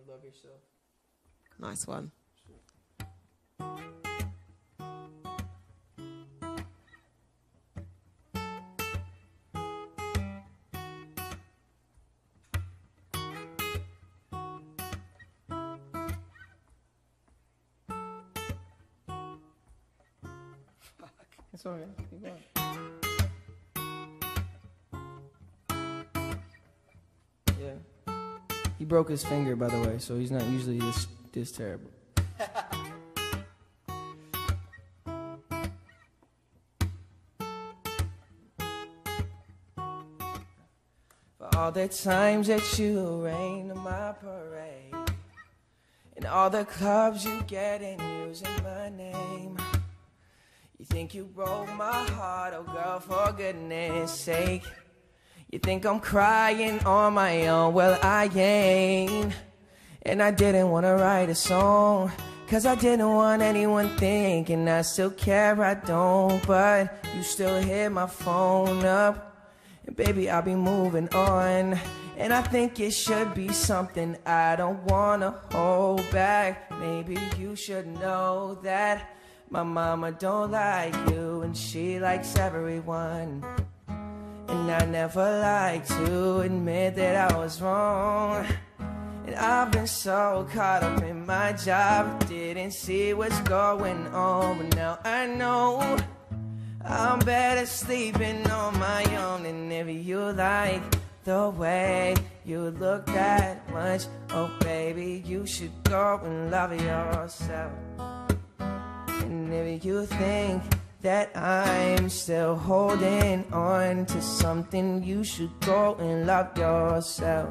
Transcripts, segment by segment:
Love Yourself. Nice one. It's all right. Keep going. Yeah. He broke his finger, by the way, so he's not usually this terrible. For all the times that you rain on my parade, and all the clubs you get in using my name. You think you broke my heart, oh girl, for goodness sake. You think I'm crying on my own, well I ain't. And I didn't want to write a song, cause I didn't want anyone thinking I still care, I don't. But you still hit my phone up, and baby I'll be moving on. And I think it should be something I don't want to hold back. Maybe you should know that my mama don't like you, and she likes everyone. And I never like to admit that I was wrong. And I've been so caught up in my job, didn't see what's going on. But now I know I'm better sleeping on my own. And if you like the way you look that much, oh baby, you should go and love yourself. And if you think that I'm still holding on to something, you should go and love yourself.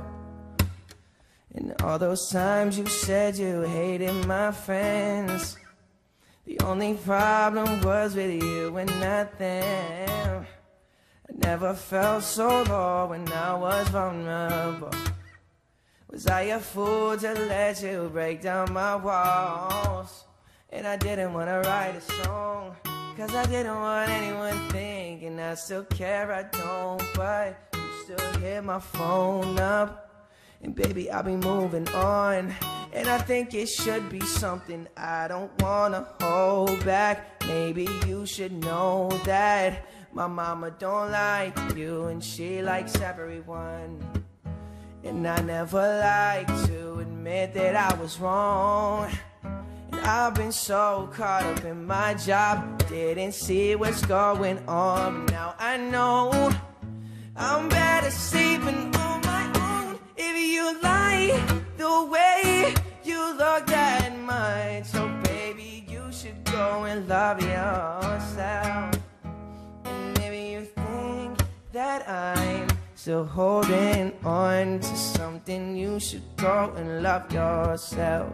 And all those times you said you hated my friends, the only problem was with you and not them. I never felt so low when I was vulnerable. Was I a fool to let you break down my walls? And I didn't want to write a song, cause I didn't want anyone thinking I still care, I don't. But you still hit my phone up, and baby I'll be moving on. And I think it should be something I don't wanna hold back. Maybe you should know that my mama don't like you, and she likes everyone. And I never like to admit that I was wrong. I've been so caught up in my job, didn't see what's going on. But now I know I'm better sleeping on my own. If you like the way you look that much, so baby, you should go and love yourself. And maybe you think that I'm still holding on to something, you should go and love yourself.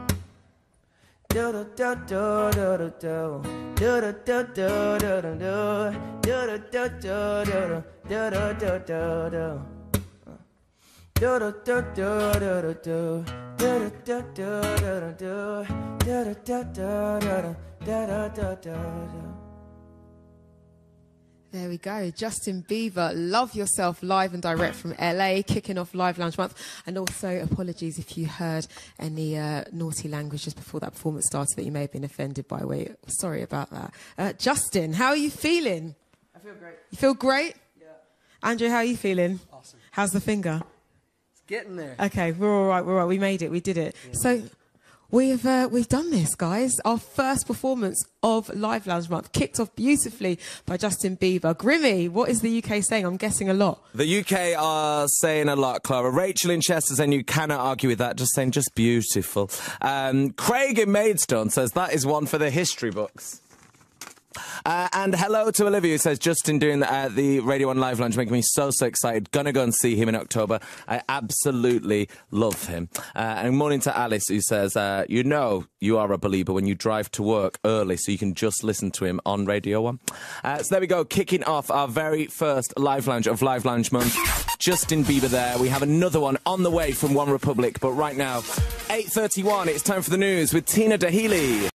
Do do do do do do do do do do do do do do do do do do do. There we go. Justin Bieber, Love Yourself, live and direct from LA, kicking off Live Lounge Month. And also, apologies if you heard any naughty language just before that performance started that you may have been offended by. Sorry about that. Justin, how are you feeling? I feel great. You feel great? Yeah. Andrew, how are you feeling? Awesome. How's the finger? It's getting there. Okay, we're all right. We're all right. We made it. We did it. Yeah. So we've done this, guys. Our first performance of Live Lounge Month kicked off beautifully by Justin Bieber. Grimmy, what is the UK saying? I'm guessing a lot. The UK are saying a lot, Clara. Rachel in Chester saying you cannot argue with that. Just saying, just beautiful. Craig in Maidstone says that is one for the history books. And hello to Olivia, who says Justin doing the Radio 1 Live Lounge making me so excited. Gonna go and see him in October. I absolutely love him. And morning to Alice, who says, you know you are a believer when you drive to work early so you can just listen to him on Radio 1. So there we go, kicking off our very first Live Lounge of Live Lounge Month. Justin Bieber there. We have another one on the way from One Republic. But right now, 8:31, it's time for the news with Tina Dahili.